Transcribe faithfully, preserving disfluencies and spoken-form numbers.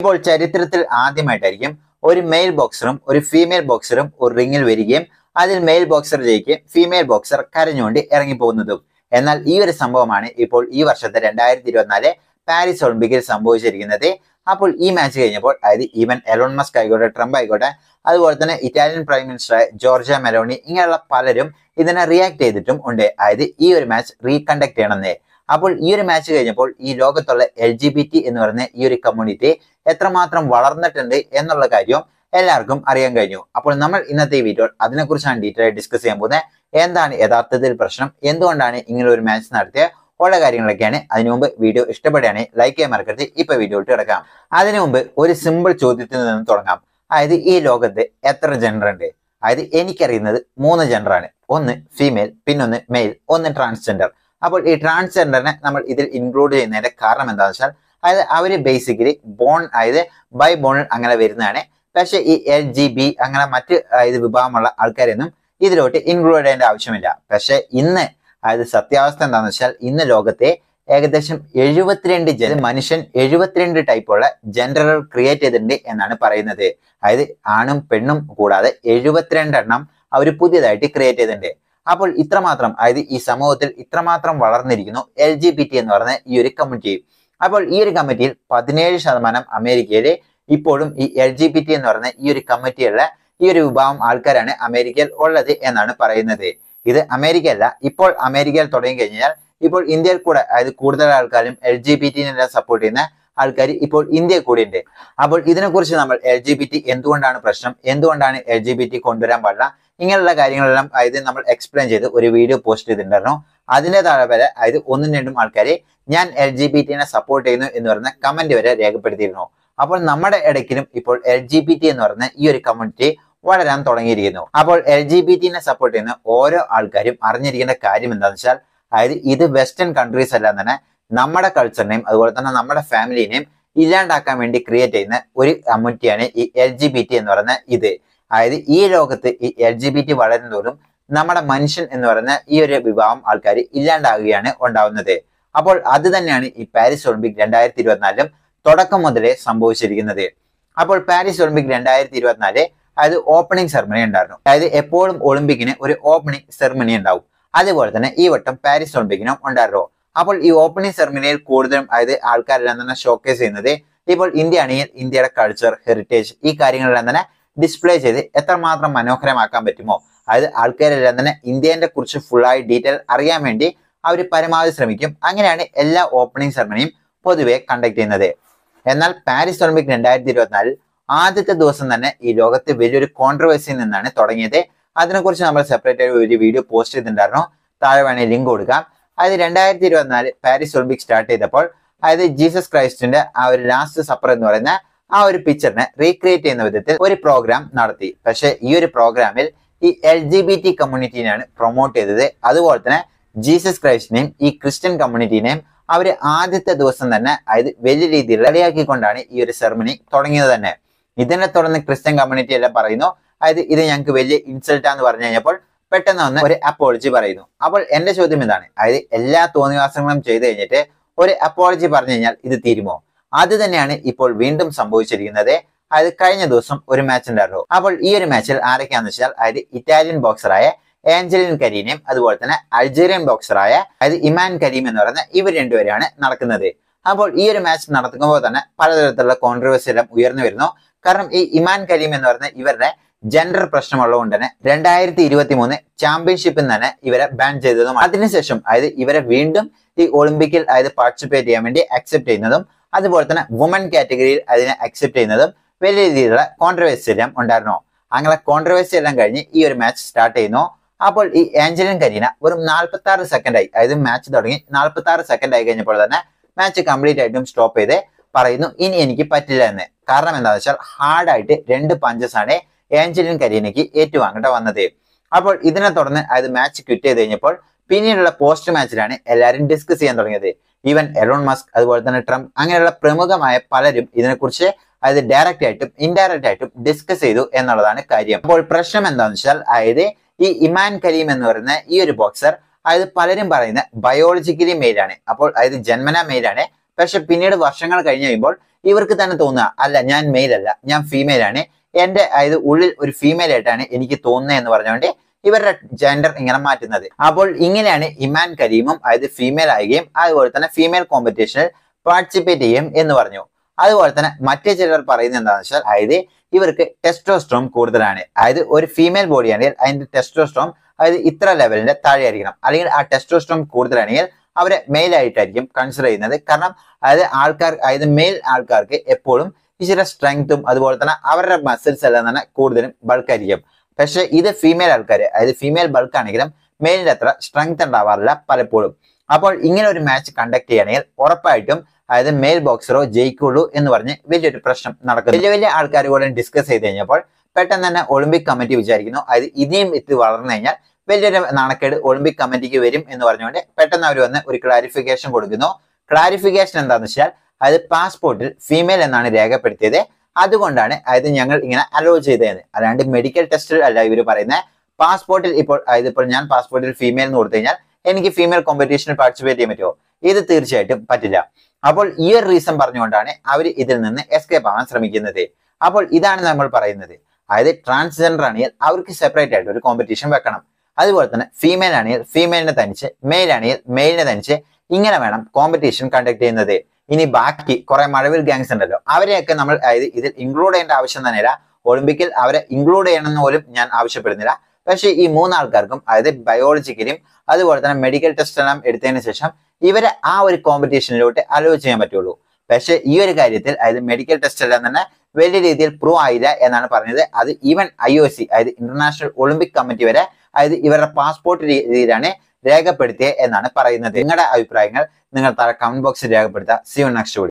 ഇപ്പോൾ ചരിത്രത്തിൽ ആദ്യമായിട്ടായിരിക്കും ഒരു മെയിൽ ബോക്സറും ഒരു ഫീമെയിൽ ബോക്സറും ഒരു റിങ്ങിൽ വരികയും അതിൽ മെയിൽ ബോക്സർ ജയിക്കുകയും ഫീമെയിൽ ബോക്സർ കരഞ്ഞുകൊണ്ട് ഇറങ്ങിപ്പോകുന്നതും. എന്നാൽ ഈ ഒരു സംഭവമാണ് ഇപ്പോൾ ഈ വർഷത്തെ രണ്ടായിരത്തി ഇരുപത്തിനാല് പാരീസ് ഒളിമ്പിക്കിൽ സംഭവിച്ചിരിക്കുന്നത്. അപ്പോൾ ഈ മാച്ച് കഴിഞ്ഞപ്പോൾ അതായത് ഈവൻ എലോൺ മസ്ക് ആയിക്കോട്ടെ, ട്രംപ് ആയിക്കോട്ടെ, അതുപോലെ തന്നെ Italian prime minister Giorgia Meloni, ഇങ്ങനെയുള്ള പലരും ഇതിനെ റിയാക്ട് ചെയ്തിട്ടും ഉണ്ട്. അതായത് ഈ ഒരു മാച്ച് റീകണ്ടക്ട് ചെയ്യണമെന്നേ. അപ്പോൾ ഈ ഒരു മാച്ച് കഴിഞ്ഞപ്പോൾ ഈ ലോകത്തുള്ള എൽ ജി ബി ടി എന്ന് പറയുന്ന ഈ ഒരു കമ്മ്യൂണിറ്റി എത്രമാത്രം വളർന്നിട്ടുണ്ട് എന്നുള്ള കാര്യവും എല്ലാവർക്കും അറിയാൻ കഴിഞ്ഞു. അപ്പോൾ നമ്മൾ ഇന്നത്തെ ഈ വീഡിയോ അതിനെക്കുറിച്ചാണ് ഡീറ്റെയിൽ ആയി ഡിസ്കസ് ചെയ്യാൻ പോകുന്നത്. എന്താണ് യഥാർത്ഥത്തിൽ പ്രശ്നം, എന്തുകൊണ്ടാണ് ഇങ്ങനെ ഒരു മാച്ച് നടത്തിയ ഉള്ള കാര്യങ്ങളൊക്കെയാണ്. അതിനു മുമ്പ് വീഡിയോ ഇഷ്ടപ്പെടുകയാണെങ്കിൽ ലൈക്ക് ചെയ്യാൻ മറക്കരുത്. ഇപ്പൊ വീഡിയോ ഇട്ട് കിടക്കാം. അതിനു മുമ്പ് ഒരു സിമ്പിൾ ചോദ്യത്തിൽ നിന്ന് തുടങ്ങാം. അതായത് ഈ ലോകത്ത് എത്ര ജെൻഡർ ഉണ്ട്? അതായത് എനിക്കറിയുന്നത് മൂന്ന് ജെൻഡറാണ്. ഒന്ന് ഫീമെയിൽ, പിന്നൊന്ന് മെയിൽ, ഒന്ന് ട്രാൻസ്ജെൻഡർ. അപ്പോൾ ഈ ട്രാൻസ്ജെൻഡറിനെ നമ്മൾ ഇതിൽ ഇൻക്ലൂഡ് ചെയ്യുന്നതിന്റെ കാരണം എന്താണെന്ന് വെച്ചാൽ അതായത് അവര് ബേസിക്കലി ബോൺ അതായത് ബൈ ബോണിൽ അങ്ങനെ വരുന്നതാണ്. പക്ഷെ ഈ എൽ ജി ബി അങ്ങനെ മറ്റ് ഇത് വിഭാഗമുള്ള ആൾക്കാരെയൊന്നും ഇതിലോട്ട് ഇൻക്ലൂഡ് ചെയ്യേണ്ട ആവശ്യമില്ല. പക്ഷെ ഇന്ന് അതായത് സത്യാവസ്ഥ എന്താണെന്ന് വെച്ചാൽ ഇന്ന് ലോകത്തെ ഏകദേശം എഴുപത്തിരണ്ട് ജന മനുഷ്യൻ എഴുപത്തിരണ്ട് ടൈപ്പുള്ള ജെൻഡറുകൾ ക്രിയേറ്റ് ചെയ്തിട്ടുണ്ട് എന്നാണ് പറയുന്നത്. അതായത് ആണും പെണ്ണും കൂടാതെ എഴുപത്തിരണ്ട് എണ്ണം അവർ പുതിയതായിട്ട് ക്രിയേറ്റ് ചെയ്തിട്ടുണ്ട്. അപ്പോൾ ഇത്രമാത്രം അതായത് ഈ സമൂഹത്തിൽ ഇത്രമാത്രം വളർന്നിരിക്കുന്നു എൽ ജി ബി ടി എന്ന് പറയുന്ന ഈ ഒരു കമ്മിറ്റി. അപ്പോൾ ഈ ഒരു കമ്മിറ്റിയിൽ പതിനേഴ് ശതമാനം അമേരിക്കയിലെ ഇപ്പോഴും ഈ എൽ ജി ബി ടി എന്ന് പറയുന്ന ഈ ഒരു കമ്മിറ്റിയുള്ള ഈ ഒരു വിഭാഗം ആൾക്കാരാണ് അമേരിക്കയിൽ ഉള്ളത് എന്നാണ് പറയുന്നത്. ഇത് അമേരിക്ക അല്ല, ഇപ്പോൾ അമേരിക്കയിൽ തുടങ്ങി കഴിഞ്ഞാൽ ഇപ്പോൾ ഇന്ത്യയിൽ കൂടെ അതായത് കൂടുതൽ ആൾക്കാരും എൽ ജി ബി ടിനെ സപ്പോർട്ട് ചെയ്യുന്ന ആൾക്കാർ ഇപ്പോൾ ഇന്ത്യയിൽ കൂടി ഉണ്ട്. അപ്പോൾ ഇതിനെക്കുറിച്ച് നമ്മൾ എൽ ജി ബി ടി എന്തുകൊണ്ടാണ് പ്രശ്നം, എന്തുകൊണ്ടാണ് എൽ ജി ബി ടി കൊണ്ടുവരാൻ പാടില്ല, ഇങ്ങനെയുള്ള കാര്യങ്ങളെല്ലാം അതായത് നമ്മൾ എക്സ്പ്ലെയിൻ ചെയ്ത് ഒരു വീഡിയോ പോസ്റ്റ് ചെയ്തിട്ടുണ്ടായിരുന്നു. അതിന്റെ താഴെ വരെ അതായത് ഒന്നും രണ്ടും ആൾക്കാരെ ഞാൻ എൽ ജി ബി ടിനെ സപ്പോർട്ട് ചെയ്യുന്നു എന്ന് പറയുന്ന കമന്റ് വരെ രേഖപ്പെടുത്തിയിരുന്നു. അപ്പോൾ നമ്മുടെ ഇടയ്ക്കിലും ഇപ്പോൾ എൽ ജി ബി ടി എന്ന് പറയുന്ന ഈ ഒരു കമ്മ്യൂണിറ്റി വളരാൻ തുടങ്ങിയിരിക്കുന്നു. അപ്പോൾ എൽ ജി ബി ടിനെ സപ്പോർട്ട് ചെയ്യുന്ന ഓരോ ആൾക്കാരും അറിഞ്ഞിരിക്കേണ്ട കാര്യം എന്താണെന്ന് വെച്ചാൽ അതായത് ഇത് വെസ്റ്റേൺ കൺട്രീസ് അല്ല തന്നെ നമ്മുടെ കൾച്ചറിനെയും അതുപോലെ തന്നെ നമ്മുടെ ഫാമിലിനെയും ഇല്ലാണ്ടാക്കാൻ വേണ്ടി ക്രിയേറ്റ് ചെയ്യുന്ന ഒരു കമ്മ്യൂണിറ്റിയാണ് ഈ എൽ ജി ബി ടി എന്ന് പറയുന്ന ഇത്. അതായത് ഈ ലോകത്ത് ഈ എൽ ജി ബി ടി വളരുന്നതോറും നമ്മുടെ മനുഷ്യൻ എന്ന് പറയുന്ന ഈ ഒരു വിഭാഗം ആൾക്കാർ ഇല്ലാണ്ടാകുകയാണ് ഉണ്ടാവുന്നത്. അപ്പോൾ അത് തന്നെയാണ് ഈ പാരീസ് ഒളിമ്പിക് രണ്ടായിരത്തി ഇരുപത്തിനാലിലും തുടക്കം മുതലേ സംഭവിച്ചിരിക്കുന്നത്. അപ്പോൾ പാരീസ് ഒളിമ്പിക് രണ്ടായിരത്തി ഇരുപത്തിനാല് അതായത് ഓപ്പണിംഗ് സെറമണി ഉണ്ടായിരുന്നു. അതായത് എപ്പോഴും ഒളിമ്പിക്കിന് ഒരു ഓപ്പണിംഗ് സെറമണി ഉണ്ടാവും. അതുപോലെ തന്നെ ഈ വട്ടം പാരീസ് ഒളിമ്പിക്കിനും ഉണ്ടായിരുന്നു. അപ്പോൾ ഈ ഓപ്പണിംഗ് സെറമണിയിൽ കൂടുതലും അതായത് ആൾക്കാരെല്ലാം തന്നെ ഷോക്കേസ് ചെയ്യുന്നത് ഇപ്പോൾ ഇന്ത്യ ആണെങ്കിൽ ഇന്ത്യയുടെ കൾച്ചർ, ഹെറിറ്റേജ്, ഈ കാര്യങ്ങളെല്ലാം തന്നെ ഡിസ്പ്ലേ ചെയ്ത് എത്രമാത്രം മനോഹരമാക്കാൻ പറ്റുമോ അതായത് ആൾക്കാരെല്ലാം തന്നെ ഇന്ത്യനെ കുറിച്ച് ഫുള്ളായി ഡീറ്റെയിൽ അറിയാൻ വേണ്ടി അവർ പരമാവധി ശ്രമിക്കും. അങ്ങനെയാണ് എല്ലാ ഓപ്പണിംഗ് സെറമണിയും പൊതുവെ കണ്ടക്ട് ചെയ്യുന്നത്. എന്നാൽ പാരീസ് ഒളിമ്പിക് രണ്ടായിരത്തി ഇരുപത്തിനാലിൽ ആദ്യത്തെ ദിവസം തന്നെ ഈ ലോകത്ത് വലിയൊരു കോൺട്രവേഴ്സിയിൽ നിന്നാണ് തുടങ്ങിയത്. അതിനെക്കുറിച്ച് നമ്മൾ സെപ്പറേറ്റ് ആയി ഒരു വീഡിയോ പോസ്റ്റ് ചെയ്തിട്ടുണ്ടായിരുന്നു. താഴെ വേണമെങ്കിൽ ലിങ്ക് കൊടുക്കാം. അതായത് രണ്ടായിരത്തി ഇരുപത്തിനാല് പാരീസ് ഒളിമ്പിക് സ്റ്റാർട്ട് ചെയ്തപ്പോൾ അതായത് ജീസസ് ക്രൈസ്റ്റിന്റെ ആ ഒരു ലാസ്റ്റ് സപ്പർ എന്ന് പറയുന്ന ആ ഒരു പിക്ചറിനെ റീക്രിയേറ്റ് ചെയ്യുന്ന വിധത്തിൽ ഒരു പ്രോഗ്രാം നടത്തി. പക്ഷെ ഈ ഒരു പ്രോഗ്രാമിൽ ഈ എൽ ജി ബി ടി കമ്മ്യൂണിറ്റിനെയാണ് പ്രൊമോട്ട് ചെയ്തത്. അതുപോലെ തന്നെ ജീസസ് ക്രൈസ്റ്റിനെയും ഈ ക്രിസ്ത്യൻ കമ്മ്യൂണിറ്റിനെയും അവർ ആദ്യത്തെ ദിവസം തന്നെ അതായത് വലിയ രീതിയിൽ കളിയാക്കിക്കൊണ്ടാണ് ഈ ഒരു സെറമണി തുടങ്ങിയത് തന്നെ. ഇതിനെ തുടർന്ന് ക്രിസ്ത്യൻ കമ്മ്യൂണിറ്റി എല്ലാം പറയുന്നു അതായത് ഇത് ഞങ്ങൾക്ക് വലിയ ഇൻസൾട്ടാന്ന് പറഞ്ഞു കഴിഞ്ഞപ്പോൾ പെട്ടെന്ന് വന്ന് ഒരു അപ്പോളജി പറയുന്നു. അപ്പോൾ എന്റെ ചോദ്യം ഇതാണ്, അതായത് എല്ലാ തോന്നിവാസങ്ങളും ചെയ്തു കഴിഞ്ഞിട്ട് ഒരു അപ്പോളജി പറഞ്ഞു കഴിഞ്ഞാൽ ഇത് തീരുമോ? അത് തന്നെയാണ് ഇപ്പോൾ വീണ്ടും സംഭവിച്ചിരിക്കുന്നത്. അതായത് കഴിഞ്ഞ ദിവസം ഒരു മാച്ച് ഉണ്ടായിരുന്നു. അപ്പോൾ ഈ ഒരു മാച്ചിൽ ആരൊക്കെയാന്ന് വെച്ചാൽ അതായത് ഇറ്റാലിയൻ ബോക്സറായ ഏഞ്ചലിൻ കരീനയും അതുപോലെ തന്നെ അൾജീരിയൻ ബോക്സറായ അതായത് ഇമാൻ കരീം എന്ന് പറയുന്ന ഇവർ രണ്ടുപേരാണ് നടക്കുന്നത്. അപ്പോൾ ഈ ഒരു മാച്ച് നടക്കുമ്പോൾ തന്നെ പലതരത്തിലുള്ള കോൺട്രവേഴ്സി എല്ലാം ഉയർന്നു വരുന്നു. കാരണം ഈ ഇമാൻ കരീം എന്ന് പറയുന്ന ഇവരുടെ ജെൻഡർ പ്രശ്നമുള്ളതുകൊണ്ട് തന്നെ രണ്ടായിരത്തി ഇരുപത്തി മൂന്ന് ചാമ്പ്യൻഷിപ്പിൽ തന്നെ ഇവരെ ബാൻ ചെയ്തതും അതിനുശേഷം അതായത് ഇവരെ വീണ്ടും ഈ ഒളിമ്പിക്കിൽ അതായത് പാർട്ടിസിപ്പേറ്റ് ചെയ്യാൻ വേണ്ടി അക്സെപ്റ്റ് ചെയ്യുന്നതും അതുപോലെ തന്നെ വുമൺ കാറ്റഗറിയിൽ അതിനെ അക്സെപ്റ്റ് ചെയ്യുന്നതും വലിയ രീതിയിലുള്ള കോൺട്രവേഴ്സി എല്ലാം ഉണ്ടായിരുന്നു. അങ്ങനെ കോൺട്രവേഴ്സി എല്ലാം കഴിഞ്ഞ് ഈ ഒരു മാച്ച് സ്റ്റാർട്ട് ചെയ്യുന്നു. അപ്പോൾ ഈ ഏഞ്ചലിൻ കരീന വെറും നാൽപ്പത്തി ആറ് സെക്കൻഡായി അതായത് മാച്ച് തുടങ്ങി നാൽപ്പത്തി ആറ് സെക്കൻഡ് ആയി കഴിഞ്ഞപ്പോൾ തന്നെ മാച്ച് കംപ്ലീറ്റ് ആയിട്ടും സ്റ്റോപ്പ് ചെയ്ത് പറയുന്നു ഇനി എനിക്ക് പറ്റില്ല എന്ന്. കാരണം എന്താണെന്ന് വെച്ചാൽ ഹാർഡായിട്ട് രണ്ട് പഞ്ചസ് ആണ് ഏഞ്ചലിൻ കരീനയ്ക്ക് ഏറ്റുവാങ്ങേണ്ട വന്നത്. അപ്പോൾ ഇതിനെ തുടർന്ന് അതായത് മാച്ച് ക്വിറ്റ് ചെയ്ത് കഴിഞ്ഞപ്പോൾ പിന്നീടുള്ള പോസ്റ്റ് മാച്ചിലാണ് എല്ലാവരും ഡിസ്കസ് ചെയ്യാൻ തുടങ്ങിയത്. ഈവൻ എലോൺ മസ്ക് അതുപോലെ തന്നെ ട്രംപ് അങ്ങനെയുള്ള പ്രമുഖമായ പലരും ഇതിനെക്കുറിച്ച് അതായത് ഡയറക്റ്റ് ആയിട്ടും ഇൻഡയറക്റ്റ് ആയിട്ടും ഡിസ്കസ് ചെയ്തു എന്നുള്ളതാണ് കാര്യം. അപ്പോൾ പ്രശ്നം എന്താണെന്ന് വെച്ചാൽ അതായത് ഈ ഇമാൻ കരീം എന്ന് പറയുന്ന ഈ ഒരു ബോക്സർ അതായത് പലരും പറയുന്ന ബയോളജിക്കലി മെയിലാണ്. അപ്പോൾ അതായത് ജന്മന മെയിലാണ്. പക്ഷെ പിന്നീട് വർഷങ്ങൾ കഴിഞ്ഞ് കഴിയുമ്പോൾ ഇവർക്ക് തന്നെ തോന്നുക അല്ല ഞാൻ മെയിൽ അല്ല ഞാൻ ഫീമെയിൽ ആണ്, എന്റെ അതായത് ഉള്ളിൽ ഒരു ഫീമെയിൽ ആയിട്ടാണ് എനിക്ക് തോന്നുന്നത് എന്ന് പറഞ്ഞുകൊണ്ട് ഇവരുടെ ജെൻഡർ ഇങ്ങനെ മാറ്റുന്നത്. അപ്പോൾ ഇങ്ങനെയാണ് ഇമാൻ കരീമും അതായത് ഫീമെയിൽ ആവുകയും അതുപോലെ തന്നെ ഫീമെയിൽ കോമ്പറ്റീഷനിൽ പാർട്ടിസിപ്പേറ്റ് ചെയ്യും എന്ന് പറഞ്ഞു. അതുപോലെ തന്നെ മറ്റേ ചിലർ പറയുന്നത് എന്താണെന്ന് വെച്ചാൽ അതായത് ഇവർക്ക് ടെസ്റ്റോസ്ട്രോൺ കൂടുതലാണ്, അതായത് ഒരു ഫീമെയിൽ ബോഡി ആണെങ്കിൽ അതിന്റെ ടെസ്റ്റോസ്ട്രോൺ അതായത് ഇത്ര ലെവലിന്റെ താഴെ ആയിരിക്കണം, അല്ലെങ്കിൽ ആ ടെസ്റ്റോസ്ട്രോൺ കൂടുതലാണെങ്കിൽ അവരെ മെയിൽ ആയിട്ടായിരിക്കും കൺസിഡർ ചെയ്യുന്നത്. കാരണം അതായത് ആൾക്കാർ അതായത് മെയിൽ ആൾക്കാർക്ക് എപ്പോഴും ഇച്ചിരി സ്ട്രെങ്ത്തും അതുപോലെ തന്നെ അവരുടെ മസിൽസ് എല്ലാം തന്നെ കൂടുതലും ബൾക്കായിരിക്കും. പക്ഷെ ഇത് ഫീമെയിൽ ആൾക്കാർ അതായത് ഫീമെയിൽ ബൾക്ക് ആണെങ്കിലും മെയിലിന്റെ അത്ര സ്ട്രെങ്ത് ഉണ്ടാവാറില്ല പലപ്പോഴും. അപ്പോൾ ഇങ്ങനെ ഒരു മാച്ച് കണ്ടക്ട് ചെയ്യുകയാണെങ്കിൽ ഉറപ്പായിട്ടും അതായത് മെയിൽ ബോക്സറോ ജയിക്കുള്ളൂ എന്ന് പറഞ്ഞ് വലിയൊരു പ്രശ്നം നടക്കുന്നു. വലിയ വലിയ ആൾക്കാർ കൂടെ ഡിസ്കസ് ചെയ്ത് കഴിഞ്ഞപ്പോൾ പെട്ടെന്ന് തന്നെ ഒളിമ്പിക് കമ്മിറ്റി വിചാരിക്കുന്നു അതായത് ഇനിയും ഇത് വളർന്നു കഴിഞ്ഞാൽ വലിയൊരു നാണക്കേട് ഒളിമ്പിക് കമ്മിറ്റിക്ക് വരും എന്ന് പറഞ്ഞുകൊണ്ട് പെട്ടെന്ന് അവർ വന്ന് ഒരു ക്ലാരിഫിക്കേഷൻ കൊടുക്കുന്നു. ക്ലാരിഫിക്കേഷൻ എന്താണെന്ന് വെച്ചാൽ അതായത് പാസ്പോർട്ടിൽ ഫീമെയിൽ എന്നാണ് രേഖപ്പെടുത്തിയത്, അതുകൊണ്ടാണ് അതായത് ഞങ്ങൾ ഇങ്ങനെ അലോ ചെയ്തത്, അല്ലാണ്ട് മെഡിക്കൽ ടെസ്റ്റിൽ അല്ല ഇവർ പറയുന്നത്. പാസ്പോർട്ടിൽ ഇപ്പോൾ അതായത് ഇപ്പോൾ ഞാൻ പാസ്പോർട്ടിൽ ഫീമെയിൽ എന്ന് കൊടുത്തു കഴിഞ്ഞാൽ എനിക്ക് ഫീമെയിൽ കോമ്പറ്റീഷനിൽ പാർട്ടിസിപ്പേറ്റ് ചെയ്യാൻ പറ്റുമോ? ഇത് തീർച്ചയായിട്ടും പറ്റില്ല. അപ്പോൾ ഈ ഒരു റീസൺ പറഞ്ഞുകൊണ്ടാണ് അവർ ഇതിൽ നിന്ന് എസ്കേപ്പ് ആവാൻ ശ്രമിക്കുന്നത്. അപ്പോൾ ഇതാണ് നമ്മൾ പറയുന്നത്, അതായത് ട്രാൻസ്ജെൻഡർ ആണെങ്കിൽ അവർക്ക് സെപ്പറേറ്റ് ആയിട്ട് ഒരു കോമ്പറ്റീഷൻ വെക്കണം. അതുപോലെ തന്നെ ഫീമെയിൽ ആണെങ്കിൽ ഫീമെയിലിനെ തനിച്ച്, മെയിൽ ആണെങ്കിൽ മെയിലിനെ തനിച്ച്, ഇങ്ങനെ വേണം കോമ്പറ്റീഷൻ കണ്ടക്ട് ചെയ്യുന്നത്. ഇനി ബാക്കി കുറെ മഴവിൽ ഗാങ്സ് ഉണ്ടല്ലോ, അവരെയൊക്കെ നമ്മൾ അതായത് ഇതിൽ ഇൻക്ലൂഡ് ചെയ്യേണ്ട ആവശ്യം തന്നെയില്ല. ഒളിമ്പിക്കിൽ അവരെ ഇൻക്ലൂഡ് ചെയ്യണമെന്ന് പോലും ഞാൻ ആവശ്യപ്പെടുന്നില്ല. പക്ഷെ ഈ മൂന്നാൾക്കാർക്കും അതായത് ബയോളജിക്കലും അതുപോലെ തന്നെ മെഡിക്കൽ ടെസ്റ്റ് എല്ലാം എടുത്തതിന് ശേഷം ഇവരെ ആ ഒരു കോമ്പറ്റീഷനിലോട്ട് അലോ ചെയ്യാൻ പറ്റുള്ളൂ. പക്ഷെ ഈ ഒരു കാര്യത്തിൽ അതായത് മെഡിക്കൽ ടെസ്റ്റ് എല്ലാം തന്നെ വലിയ രീതിയിൽ പ്രൂവ് ആയില്ല എന്നാണ് പറഞ്ഞത്. അത് ഈവൻ ഐ ഒ സി അതായത് ഇന്റർനാഷണൽ ഒളിമ്പിക് കമ്മിറ്റി വരെ അതായത് ഇവരുടെ പാസ്പോർട്ട് രീതിയിലാണ് രേഖപ്പെടുത്തിയത് എന്നാണ് പറയുന്നത്. നിങ്ങളുടെ അഭിപ്രായങ്ങൾ നിങ്ങൾ താഴെ കമന്റ് ബോക്സിൽ രേഖപ്പെടുത്തുക. See you next video.